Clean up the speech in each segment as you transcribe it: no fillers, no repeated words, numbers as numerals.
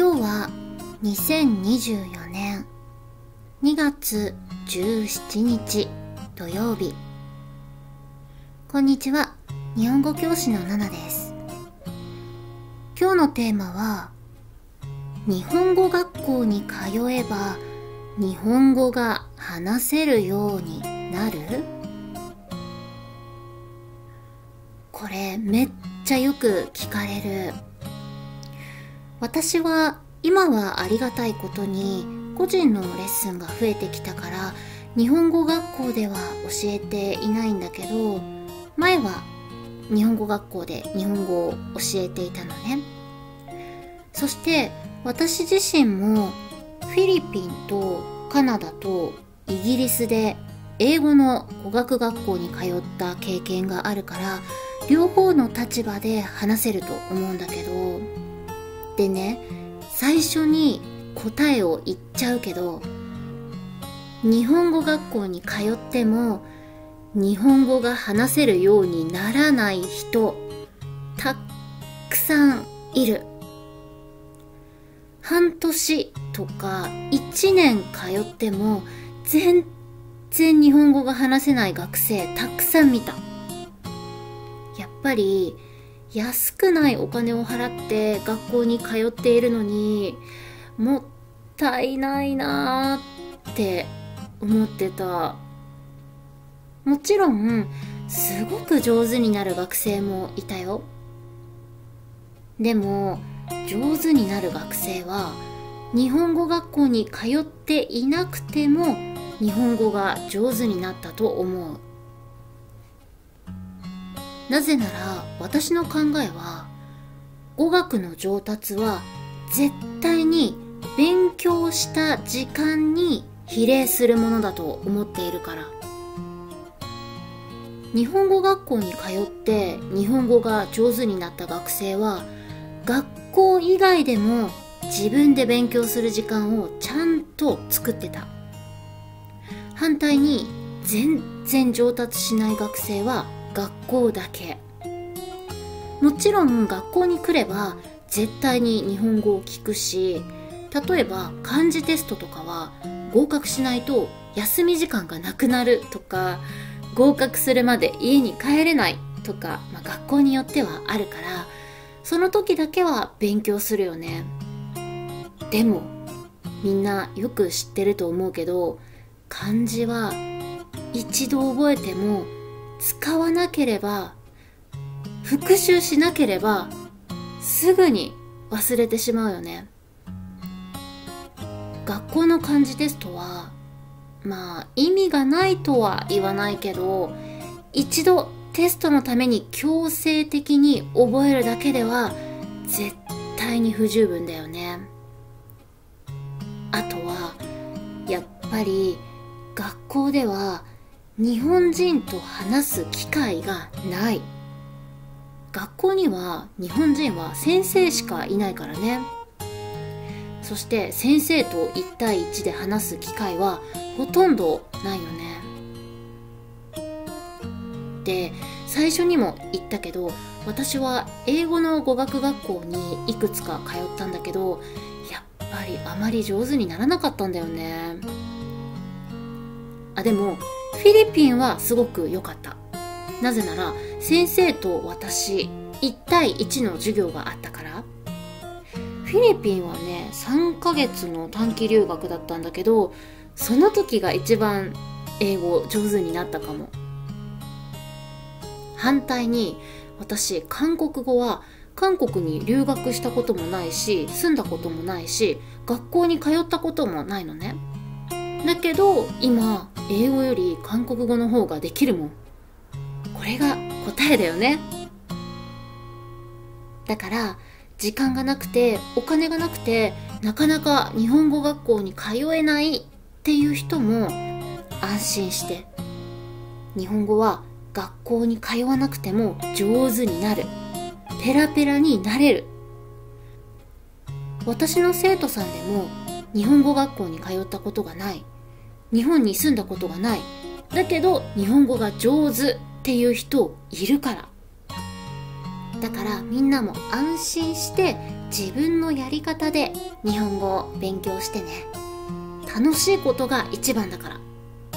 今日は2024年2月17日土曜日。こんにちは、日本語教師のナナです。今日のテーマは、日本語学校に通えば日本語が話せるようになる？これめっちゃよく聞かれる。私は今はありがたいことに個人のレッスンが増えてきたから日本語学校では教えていないんだけど、前は日本語学校で日本語を教えていたのね。そして私自身もフィリピンとカナダとイギリスで英語の語学学校に通った経験があるから、両方の立場で話せると思うんだけど、でね、最初に答えを言っちゃうけど、日本語学校に通っても日本語が話せるようにならない人たくさんいる。半年とか1年通っても全然日本語が話せない学生たくさん見た。やっぱり安くないお金を払って学校に通っているのにもったいないなーって思ってた。もちろんすごく上手になる学生もいたよ。でも上手になる学生は日本語学校に通っていなくても日本語が上手になったと思う。なぜなら私の考えは、語学の上達は絶対に勉強した時間に比例するものだと思っているから。日本語学校に通って日本語が上手になった学生は、学校以外でも自分で勉強する時間をちゃんと作ってた。反対に全然上達しない学生は学校だけ。もちろん学校に来れば絶対に日本語を聞くし、例えば漢字テストとかは合格しないと休み時間がなくなるとか、合格するまで家に帰れないとか、学校によってはあるから、その時だけは勉強するよね。でもみんなよく知ってると思うけど、漢字は一度覚えても使わなければ、復習しなければすぐに忘れてしまうよね。学校の漢字テストは意味がないとは言わないけど、一度テストのために強制的に覚えるだけでは絶対に不十分だよね。あとはやっぱり学校では日本人と話す機会がない。学校には日本人は先生しかいないからね。そして先生と1対1で話す機会はほとんどないよね。で、最初にも言ったけど、私は英語の語学学校にいくつか通ったんだけど、やっぱりあまり上手にならなかったんだよね。でもフィリピンはすごく良かった。なぜなら先生と私1対1の授業があったから。フィリピンはね、3ヶ月の短期留学だったんだけど、その時が一番英語上手になったかも。反対に私、韓国語は韓国に留学したこともないし、住んだこともないし、学校に通ったこともないのね。だけど今英語より韓国語の方ができるもん。これが答えだよね。だから時間がなくてお金がなくてなかなか日本語学校に通えないっていう人も安心して、日本語は学校に通わなくても上手になる。ペラペラになれる。私の生徒さんでも日本語学校に通ったことがない、日本に住んだことがない、だけど日本語が上手っていう人いるから。 だからみんなも安心して自分のやり方で日本語を勉強してね。楽しいことが一番だから。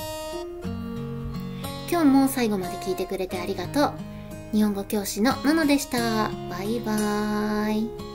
今日も最後まで聞いてくれてありがとう。日本語教師のののでした。バイバーイ。